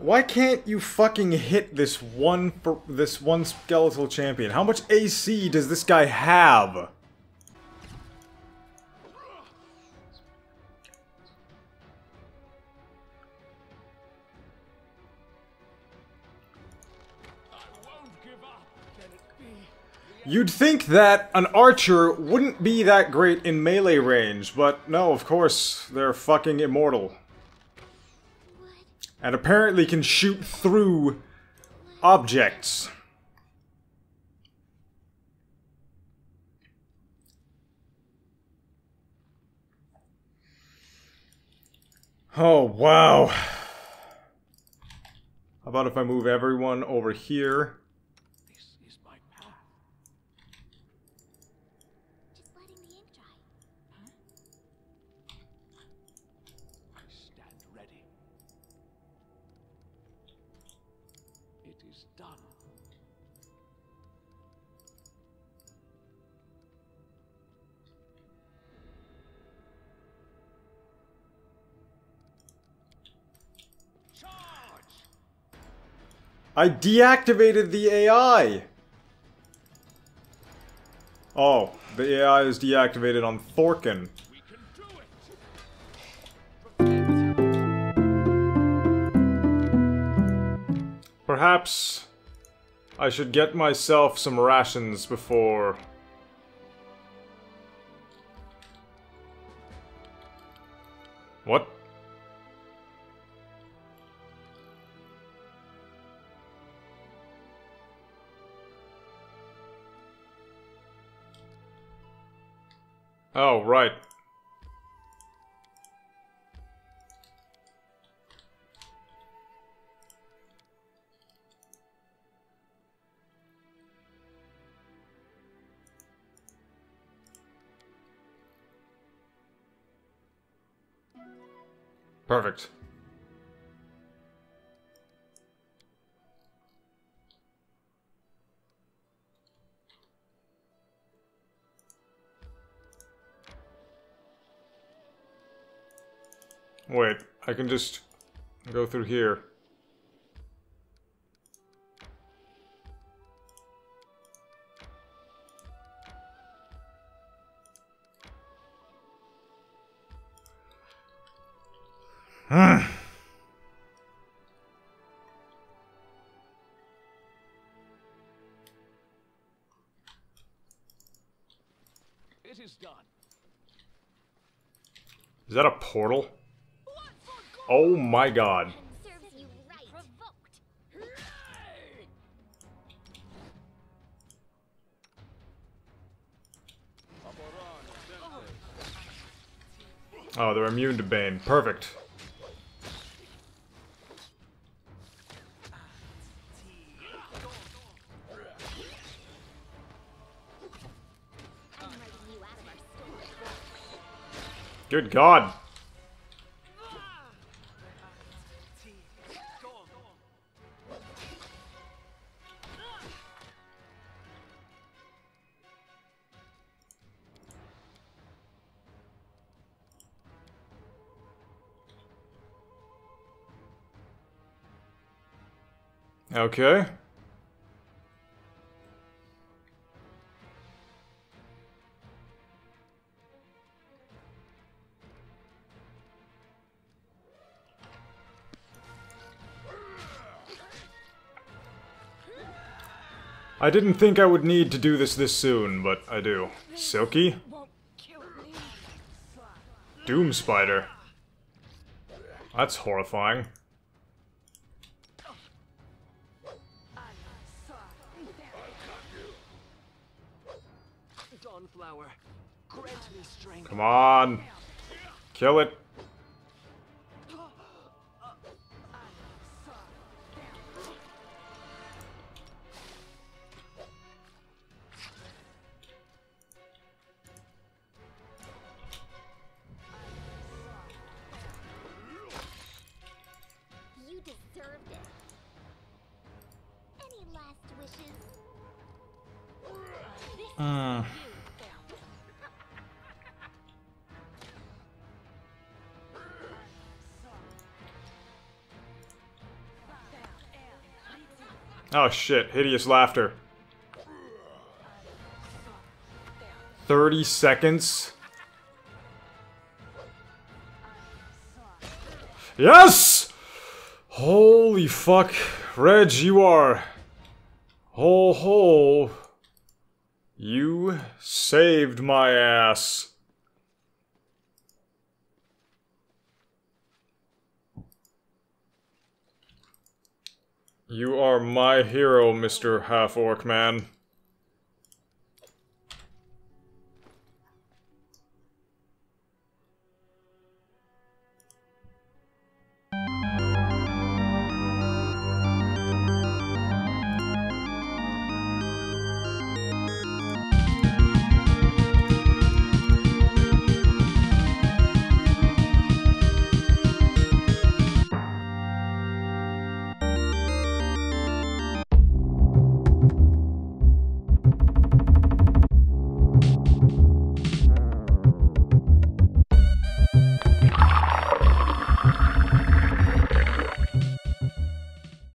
Why can't you fucking hit this one skeletal champion? How much AC does this guy have? You'd think that an archer wouldn't be that great in melee range, but no, of course, they're fucking immortal. And apparently can shoot through objects. Oh, wow. How about if I move everyone over here? I deactivated the AI! Oh, the AI is deactivated on Thorkin. Perhaps I should get myself some rations before... What? Oh, right. Perfect. Wait, I can just go through here. It is done. Is that a portal? Oh my god. Oh, they're immune to Bane. Perfect. Good god. Okay. I didn't think I would need to do this soon, but I do. Silky? Doom Spider. That's horrifying. Come on. Kill it. You deserved it. Any last wishes? Oh shit, hideous laughter. 30 seconds. Yes! Holy fuck. Reg, you are... Ho. You saved my ass. You are my hero, Mr. Half-Orc Man.